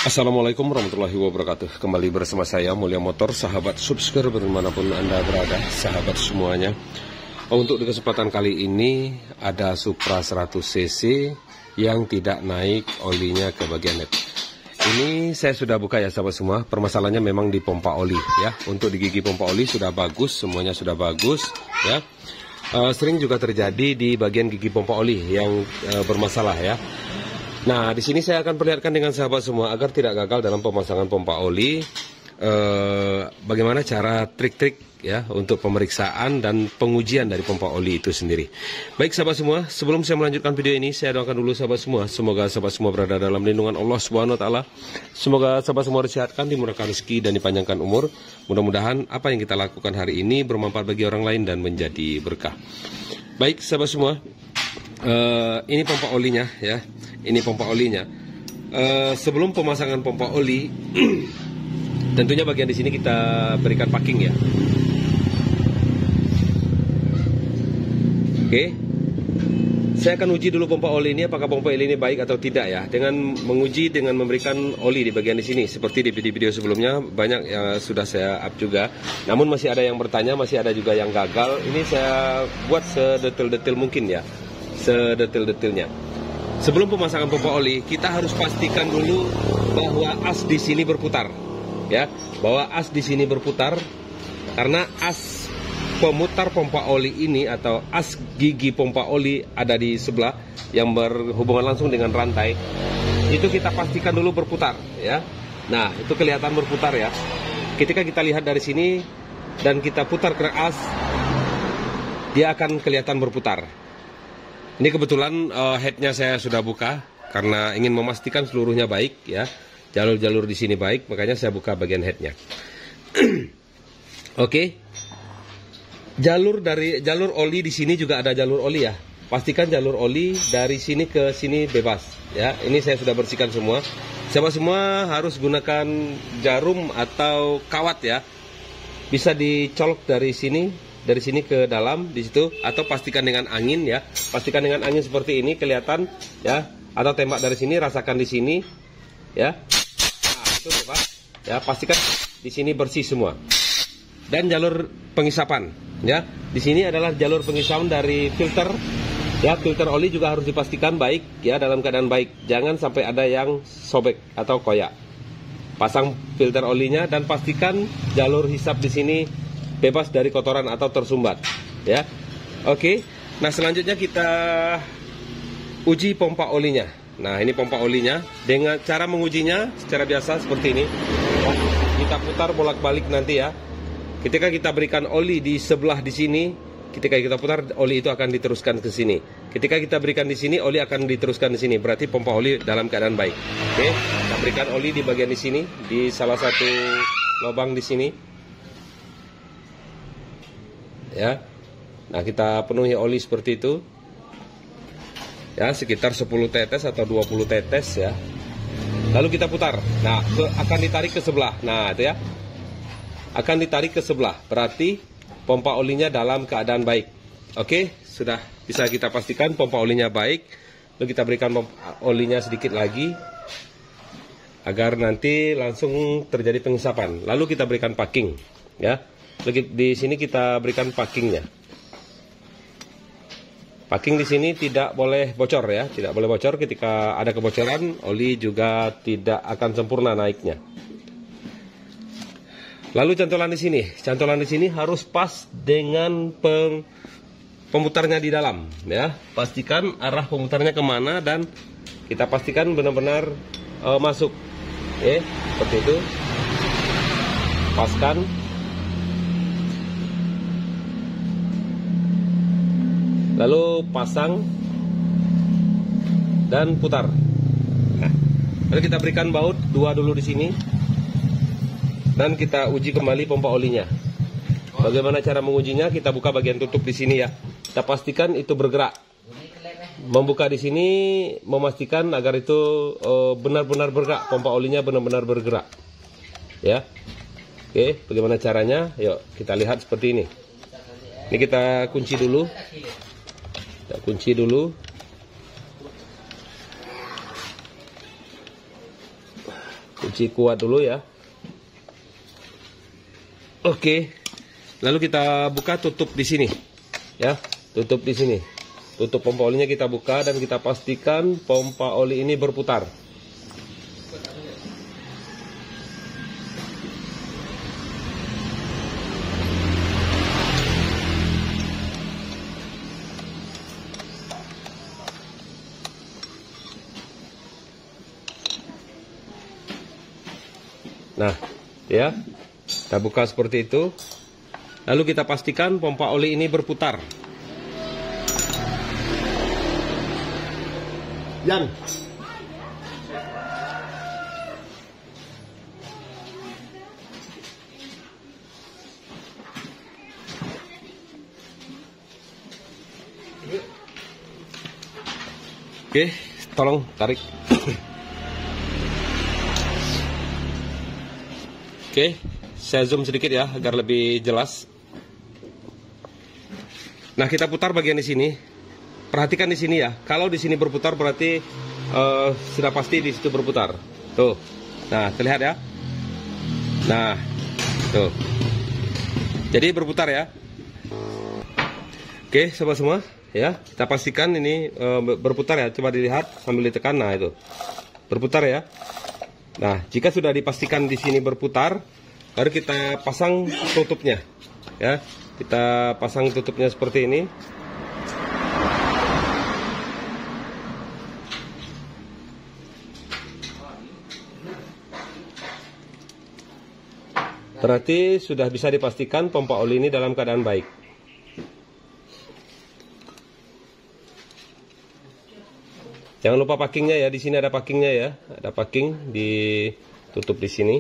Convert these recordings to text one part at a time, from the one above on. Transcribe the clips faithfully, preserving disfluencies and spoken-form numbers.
Assalamualaikum warahmatullahi wabarakatuh. Kembali bersama saya Mulia Motor, sahabat subscriber dimanapun Anda berada, sahabat semuanya. Untuk di kesempatan kali ini ada Supra seratus cc yang tidak naik olinya ke bagian net. Ini saya sudah buka ya sahabat semua. Permasalahannya memang di pompa oli ya. Untuk di gigi pompa oli sudah bagus, semuanya sudah bagus ya. Uh, sering juga terjadi di bagian gigi pompa oli yang uh, bermasalah ya. Nah, di sini saya akan perlihatkan dengan sahabat semua agar tidak gagal dalam pemasangan pompa oli. Eh, bagaimana cara trik-trik ya untuk pemeriksaan dan pengujian dari pompa oli itu sendiri. Baik sahabat semua, sebelum saya melanjutkan video ini, saya doakan dulu sahabat semua. Semoga sahabat semua berada dalam lindungan Allah Subhanahu Wa Taala. Semoga sahabat semua disehatkan, dimurahkan rezeki dan dipanjangkan umur. Mudah-mudahan apa yang kita lakukan hari ini bermanfaat bagi orang lain dan menjadi berkah. Baik sahabat semua. Uh, ini pompa olinya ya, ini pompa olinya. Uh, sebelum pemasangan pompa oli, tentunya bagian di sini kita berikan packing ya. Oke, okay. Saya akan uji dulu pompa oli ini apakah pompa oli ini baik atau tidak ya. Dengan menguji dengan memberikan oli di bagian di sini, seperti di video-video sebelumnya banyak yang sudah saya up juga. Namun masih ada yang bertanya, masih ada juga yang gagal. Ini saya buat sedetail-detail mungkin ya. Sedetail-detailnya. Sebelum pemasangan pompa oli, kita harus pastikan dulu bahwa as di sini berputar, ya, bahwa as di sini berputar, karena as pemutar pompa oli ini atau as gigi pompa oli ada di sebelah yang berhubungan langsung dengan rantai. Itu kita pastikan dulu berputar, ya. Nah, itu kelihatan berputar ya. Ketika kita lihat dari sini dan kita putar ke as, dia akan kelihatan berputar. Ini kebetulan uh, headnya saya sudah buka karena ingin memastikan seluruhnya baik ya, jalur-jalur di sini baik, makanya saya buka bagian headnya. Oke, okay. jalur dari jalur oli di sini juga ada jalur oli ya. Pastikan jalur oli dari sini ke sini bebas ya. Ini saya sudah bersihkan semua. Siapa semua harus gunakan jarum atau kawat ya. Bisa dicolok dari sini. Dari sini ke dalam di situ, atau pastikan dengan angin ya, pastikan dengan angin seperti ini kelihatan ya, atau tembak dari sini, rasakan di sini ya. Nah, itu Pak ya, pastikan di sini bersih semua. Dan jalur pengisapan ya, di sini adalah jalur pengisapan dari filter ya, filter oli juga harus dipastikan baik ya, dalam keadaan baik, jangan sampai ada yang sobek atau koyak. Pasang filter olinya dan pastikan jalur hisap di sini bebas dari kotoran atau tersumbat ya. Oke, nah selanjutnya kita uji pompa olinya. Nah, ini pompa olinya. Dengan cara mengujinya secara biasa seperti ini, kita putar bolak-balik nanti ya. Ketika kita berikan oli di sebelah di sini, ketika kita putar, oli itu akan diteruskan ke sini. Ketika kita berikan di sini, oli akan diteruskan di sini. Berarti pompa oli dalam keadaan baik. Oke, kita berikan oli di bagian di sini, di salah satu lubang di sini. Ya, nah kita penuhi oli seperti itu ya, sekitar sepuluh tetes atau dua puluh tetes ya, lalu kita putar. Nah, ke, akan ditarik ke sebelah. Nah, itu ya, akan ditarik ke sebelah, berarti pompa olinya dalam keadaan baik. Oke, sudah bisa kita pastikan pompa olinya baik. Lalu kita berikan pompa olinya sedikit lagi agar nanti langsung terjadi pengisapan. Lalu kita berikan packing ya. Di sini kita berikan packingnya. Packing di sini tidak boleh bocor ya, tidak boleh bocor. Ketika ada kebocoran, oli juga tidak akan sempurna naiknya. Lalu cantolan di sini, cantolan di sini harus pas dengan pem, pemutarnya di dalam ya. Pastikan arah pemutarnya kemana dan kita pastikan benar-benar uh, masuk. Oke, seperti itu. Paskan. Lalu pasang dan putar. Nah, lalu kita berikan baut dua dulu di sini dan kita uji kembali pompa olinya. Bagaimana cara mengujinya? Kita buka bagian tutup di sini ya. Kita pastikan itu bergerak. Membuka di sini memastikan agar itu benar-benar uh, bergerak. Pompa olinya benar-benar bergerak. Ya. Oke, bagaimana caranya? Yuk kita lihat seperti ini. Ini kita kunci dulu. Kita kunci dulu. Kunci kuat dulu ya. Oke. Lalu kita buka tutup di sini. Ya, tutup di sini. Tutup pompa olinya kita buka dan kita pastikan pompa oli ini berputar. Nah, ya, kita buka seperti itu. Lalu kita pastikan pompa oli ini berputar. Jan. Oke, tolong tarik. Oke, saya zoom sedikit ya agar lebih jelas. Nah, kita putar bagian di sini. Perhatikan di sini ya. Kalau di sini berputar berarti uh, sudah pasti di situ berputar. Tuh. Nah, terlihat ya. Nah, tuh. Jadi berputar ya. Oke, sobat semua, ya. Kita pastikan ini uh, berputar ya. Coba dilihat sambil ditekan. Nah, itu. Berputar ya. Nah, jika sudah dipastikan di sini berputar, baru kita pasang tutupnya. Ya, kita pasang tutupnya seperti ini. Berarti sudah bisa dipastikan pompa oli ini dalam keadaan baik. Jangan lupa packingnya ya, di sini ada packingnya ya, ada packing ditutup di sini.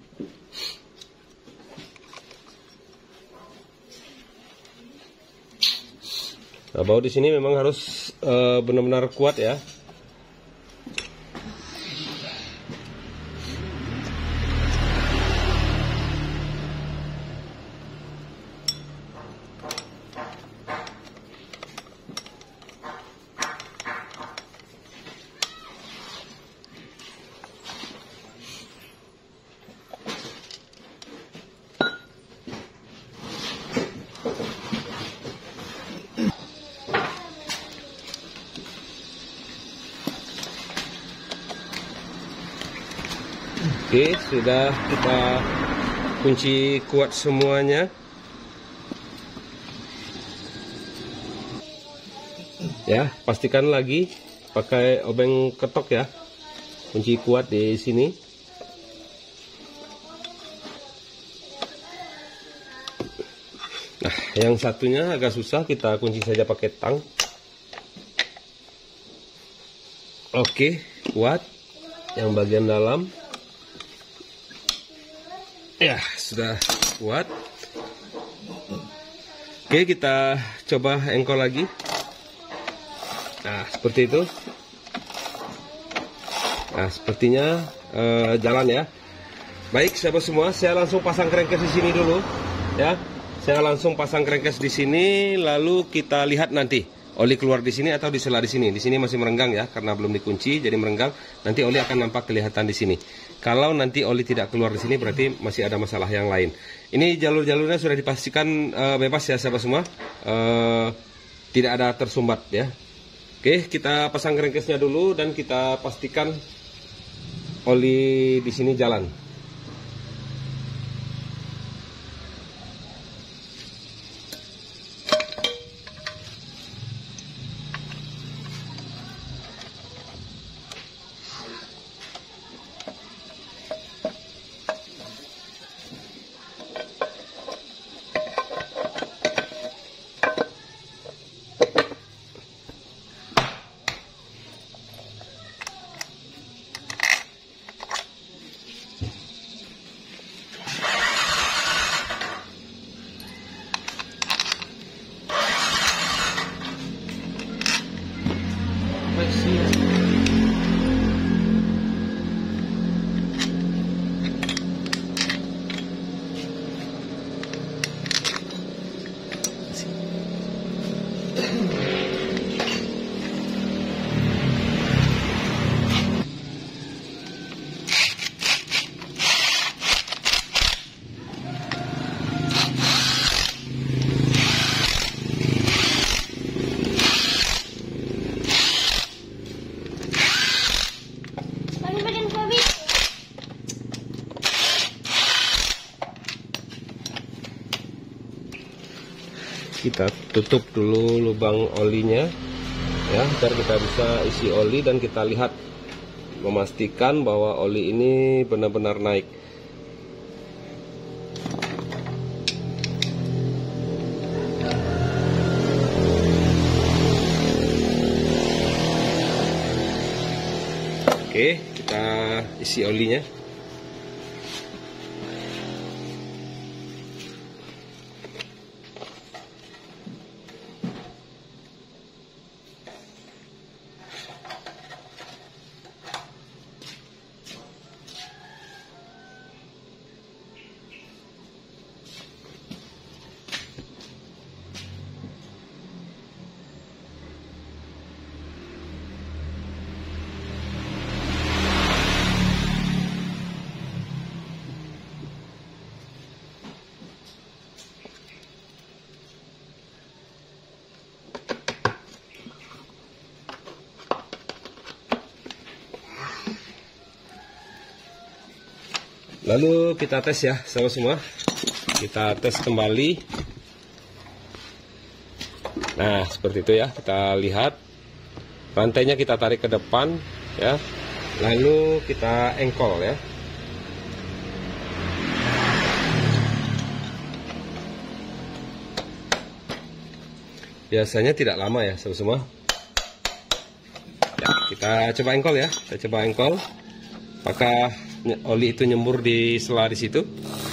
Nah, baut di sini memang harus uh, benar-benar kuat ya. Oke, sudah kita kunci kuat semuanya. Ya, pastikan lagi pakai obeng ketok ya. Kunci kuat di sini. Nah, yang satunya agak susah, kita kunci saja pakai tang. Oke, kuat. Yang bagian dalam. Ya, sudah kuat. Oke, kita coba engkol lagi. Nah, seperti itu. Nah, sepertinya uh, jalan ya. Baik, sahabat semua, saya langsung pasang crankcase di sini dulu, ya. Saya langsung pasang crankcase di sini, lalu kita lihat nanti oli keluar di sini atau di sela di sini. Di sini masih merenggang ya, karena belum dikunci, jadi merenggang. Nanti oli akan nampak kelihatan di sini. Kalau nanti oli tidak keluar di sini, berarti masih ada masalah yang lain. Ini jalur-jalurnya sudah dipastikan uh, bebas ya, sahabat semua. Uh, tidak ada tersumbat ya. Oke, kita pasang crankcase-nya dulu dan kita pastikan oli di sini jalan. kita tutup dulu lubang olinya ya, agar kita bisa isi oli dan kita lihat, memastikan bahwa oli ini benar-benar naik. Oke, kita isi olinya. Lalu kita tes ya, sahabat semua. Kita tes kembali. Nah, seperti itu ya. Kita lihat rantainya, kita tarik ke depan ya. Lalu kita engkol ya. Biasanya tidak lama ya, sahabat semua. Ya, kita coba engkol ya. Kita coba engkol. Apakah oli itu nyembur di sela di situ?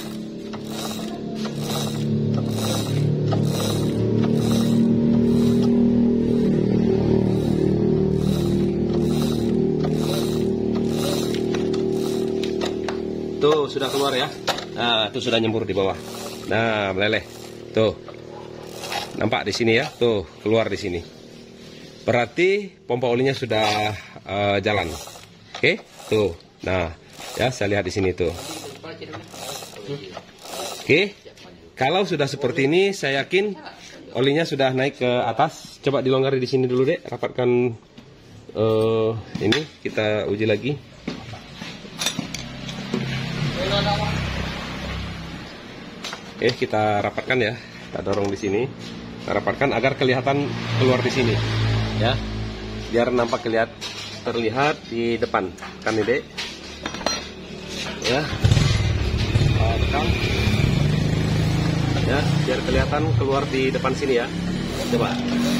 Tuh sudah keluar ya. Nah, itu sudah nyembur di bawah. Nah, meleleh. Tuh. Nampak di sini ya. Tuh, keluar di sini. Berarti pompa olinya sudah uh, jalan. Oke? Tuh. Nah, ya saya lihat di sini tuh. Oke, kalau sudah seperti ini, saya yakin olinya sudah naik ke atas. Coba dilonggari di sini dulu deh, rapatkan uh, ini, kita uji lagi. Oke, kita rapatkan ya, kita dorong di sini, kita rapatkan agar kelihatan keluar di sini, ya, biar nampak kelihatan terlihat di depan, kan ini deh. Ya, uh, tekan ya, biar kelihatan keluar di depan sini ya. Coba.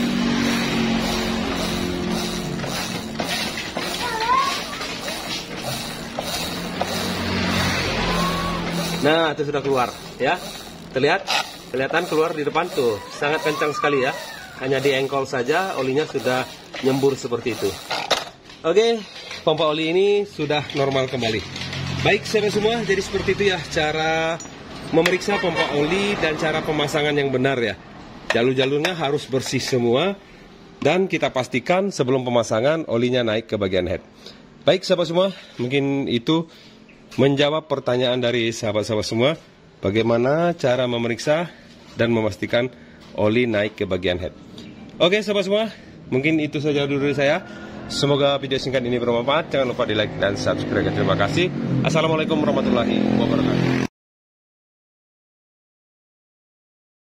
Nah, itu sudah keluar ya. Terlihat, kelihatan keluar di depan tuh, sangat kencang sekali ya. Hanya di engkol saja olinya sudah nyembur seperti itu. Oke, pompa oli ini sudah normal kembali. Baik sahabat semua, jadi seperti itu ya cara memeriksa pompa oli dan cara pemasangan yang benar ya. Jalur-jalurnya harus bersih semua dan kita pastikan sebelum pemasangan olinya naik ke bagian head. Baik sahabat semua, mungkin itu menjawab pertanyaan dari sahabat-sahabat semua, bagaimana cara memeriksa dan memastikan oli naik ke bagian head. Oke sahabat semua, mungkin itu saja dulu dari saya. Semoga video singkat ini bermanfaat. Jangan lupa di like dan subscribe. Terima kasih. Assalamualaikum warahmatullahi wabarakatuh.